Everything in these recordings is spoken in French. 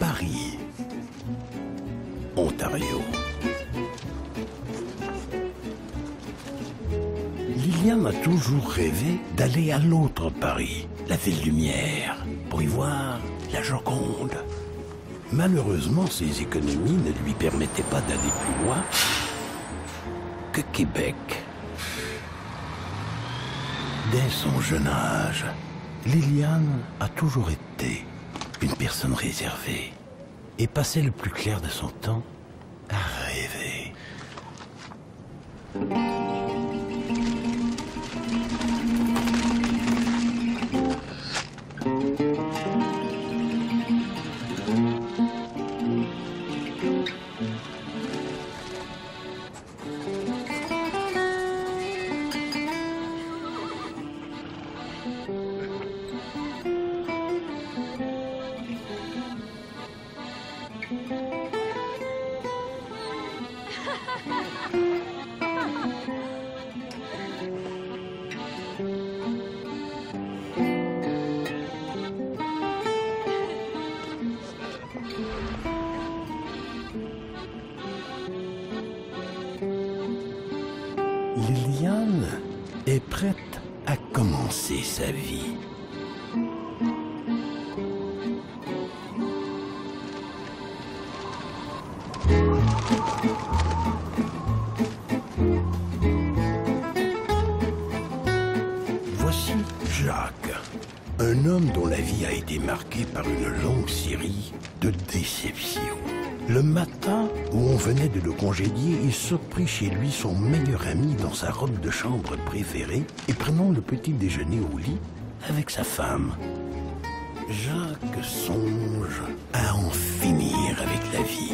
Paris, Ontario. Liliane a toujours rêvé d'aller à l'autre Paris, la ville lumière, pour y voir la Joconde. Malheureusement, ses économies ne lui permettaient pas d'aller plus loin que Québec. Dès son jeune âge, Liliane a toujours été une personne réservée et passait le plus clair de son temps à rêver. Liliane est prête à commencer sa vie. Voici Jacques, un homme dont la vie a été marquée par une longue série de déceptions. Le matin où on venait de le congédier, il surprit chez lui son meilleur ami dans sa robe de chambre préférée et prenant le petit déjeuner au lit avec sa femme. Jacques songe à en finir avec la vie.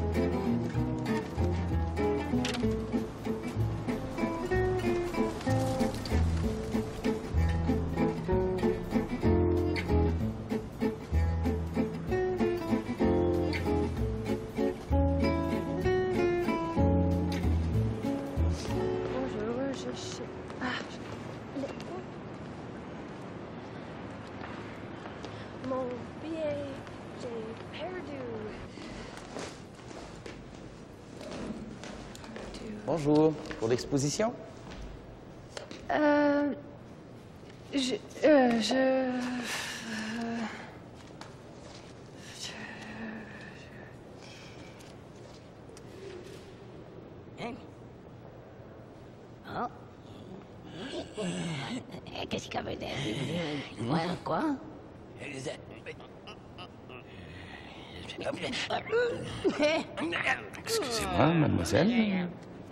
Mon billet, j'ai perdu. Bonjour, pour l'exposition? Hein? Oh. Qu'est-ce qu'il y avait derrière? Ouais, quoi? Excusez-moi, mademoiselle.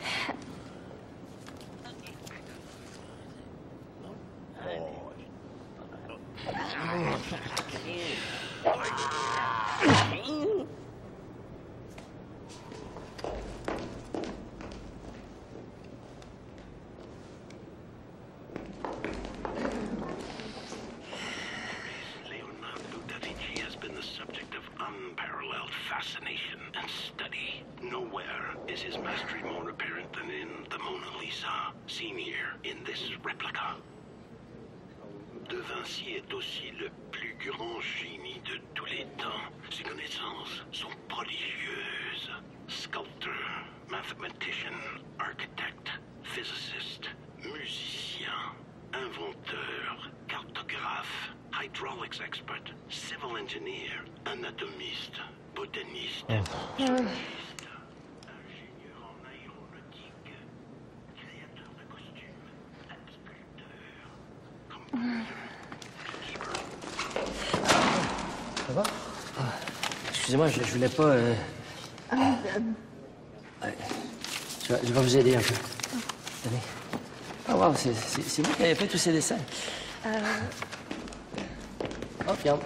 Unparalleled fascination and study. Nowhere is his mastery more apparent than in the Mona Lisa, seen here in this replica. De Vinci est aussi le plus grand génie de tous les temps. Ses connaissances sont prodigieuses. Sculptor, mathematician, architect, physicist, musicien, inventeur, cartographe, hydraulics expert, civil engineer, anatomiste, botaniste, journaliste, ingénieur en aéronautique, créateur de costumes, sculpteur, compositeur, Ça va? Excusez-moi, je voulais pas... Ouais. Je vais vous aider un peu. Tenez. Ah, wow, c'est vous qui avez fait tous ces dessins. Oh, regarde.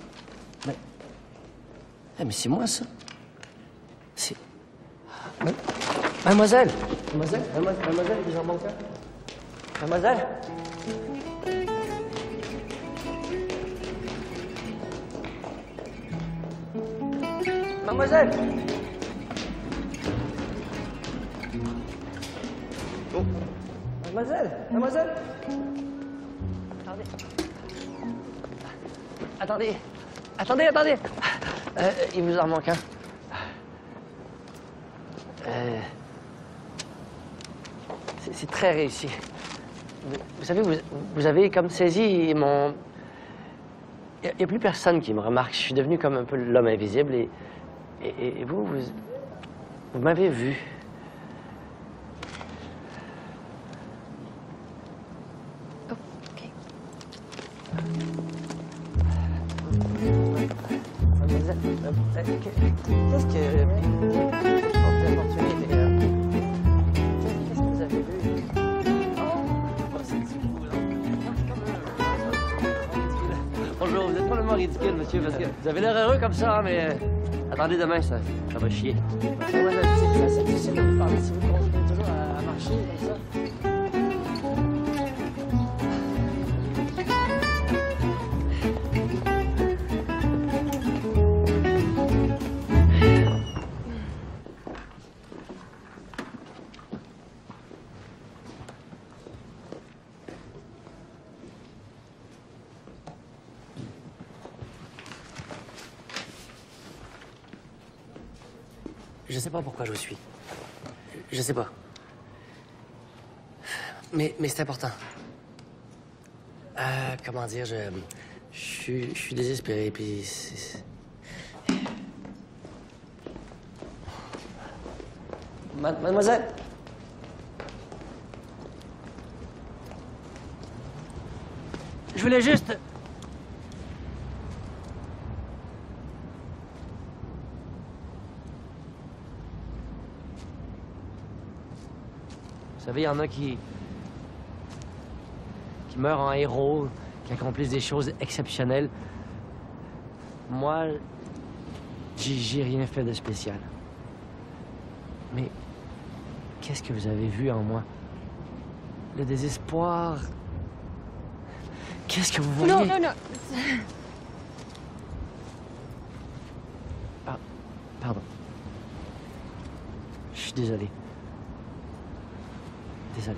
Mais c'est moi, ça. C'est... Mademoiselle! Mademoiselle, il y a des jambons. Mademoiselle? Mademoiselle! Oh. Mademoiselle! Attendez! Attendez! Il vous en manque un. C'est très réussi. Vous savez, vous avez comme saisi mon... Il n'y a plus personne qui me remarque. Je suis devenu comme un peu l'homme invisible et vous m'avez vu. OK. Mademoiselle, qu'est-ce que... Qu'est-ce que vous avez vu? Bonjour, vous êtes complètement ridicule, monsieur, parce que vous avez l'air heureux comme ça, mais... attendez, demain, ça va chier. Mademoiselle, c'est difficile de vous parler si vous continuez toujours à marcher comme ça. Je sais pas pourquoi je vous suis. Je sais pas. Mais c'est important. Comment dire, je suis désespéré, puis Mademoiselle! Je voulais juste... Vous savez, il y en a qui meurent en héros, qui accomplissent des choses exceptionnelles. Moi, j'ai rien fait de spécial. Mais qu'est-ce que vous avez vu en moi? Le désespoir. Qu'est-ce que vous voyez? Non, non, non. Ah, pardon. Je suis désolé. Désolé.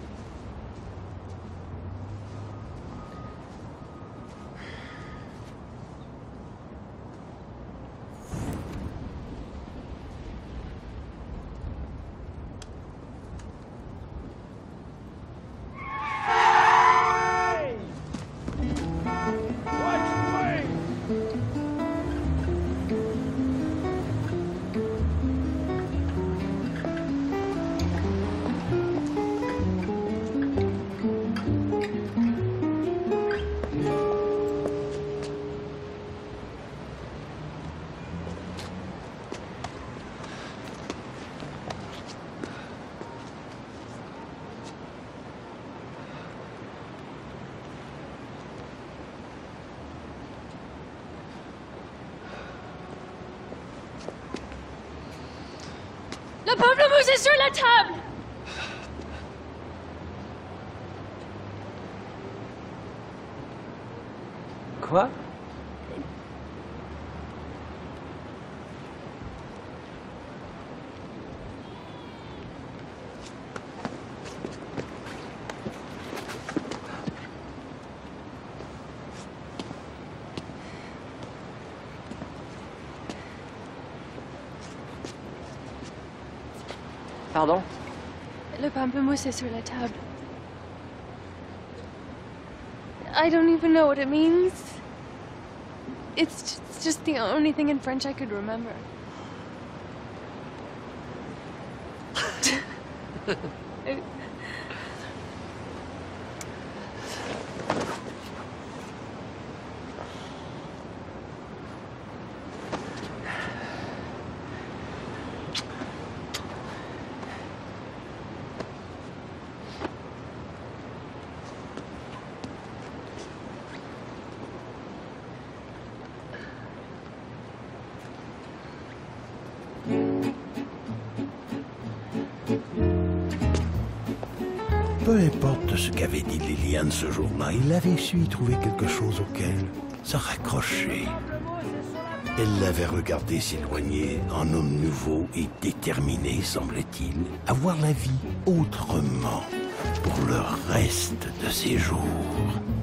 Le pamplemousse est sur la table! Quoi? Pardon? Le pamplemousse est sur la table. I don't even know what it means. It's just the only thing in French I could remember. Peu importe ce qu'avait dit Liliane ce jour-là, il avait su y trouver quelque chose auquel se raccrocher. Elle l'avait regardé s'éloigner en homme nouveau et déterminé, semblait-il, à voir la vie autrement pour le reste de ses jours.